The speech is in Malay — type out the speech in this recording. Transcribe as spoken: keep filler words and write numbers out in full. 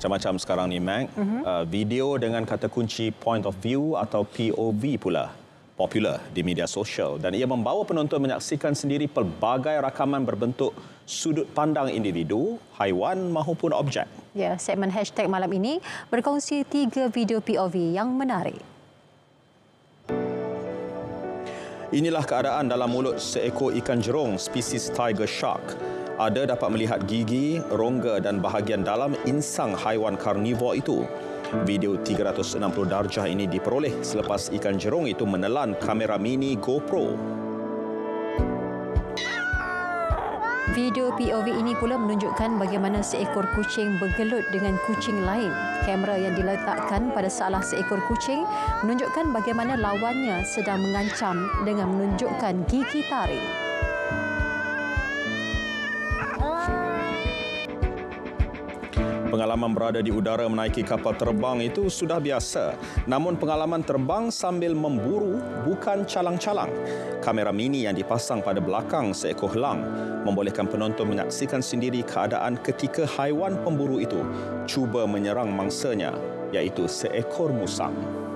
macam-macam sekarang ni, Mac. Uh-huh. Uh, video dengan kata kunci point of view atau P O V pula popular di media sosial dan ia membawa penonton menyaksikan sendiri pelbagai rakaman berbentuk sudut pandang individu, haiwan mahupun objek. Ya, segmen hashtag malam ini berkongsi tiga video P O V yang menarik. Inilah keadaan dalam mulut seekor ikan jerung spesies tiger shark. Ada dapat melihat gigi, rongga dan bahagian dalam insang haiwan karnivor itu. Video tiga ratus enam puluh darjah ini diperoleh selepas ikan jerung itu menelan kamera mini GoPro. Video P O V ini pula menunjukkan bagaimana seekor kucing bergelut dengan kucing lain. Kamera yang diletakkan pada salah seekor kucing menunjukkan bagaimana lawannya sedang mengancam dengan menunjukkan gigi taring. Pengalaman berada di udara menaiki kapal terbang itu sudah biasa. Namun pengalaman terbang sambil memburu bukan calang-calang. Kamera mini yang dipasang pada belakang seekor helang membolehkan penonton menyaksikan sendiri keadaan ketika haiwan pemburu itu cuba menyerang mangsanya, iaitu seekor musang.